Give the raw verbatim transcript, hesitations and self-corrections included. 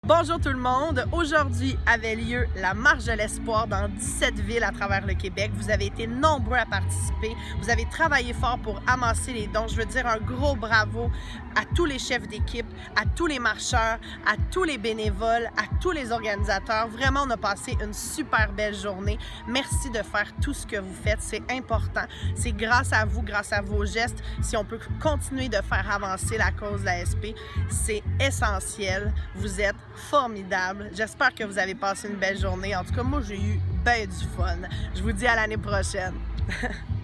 Bonjour tout le monde! Aujourd'hui avait lieu la Marche de l'Espoir dans dix-sept villes à travers le Québec. Vous avez été nombreux à participer. Vous avez travaillé fort pour amasser les dons. Je veux dire un gros bravo à tous les chefs d'équipe, à tous les marcheurs, à tous les bénévoles, à tous les organisateurs. Vraiment, on a passé une super belle journée. Merci de faire tout ce que vous faites. C'est important. C'est grâce à vous, grâce à vos gestes, si on peut continuer de faire avancer la cause de la S P. C'est essentiel. Vous êtes formidable. J'espère que vous avez passé une belle journée. En tout cas, moi, j'ai eu ben du fun. Je vous dis à l'année prochaine.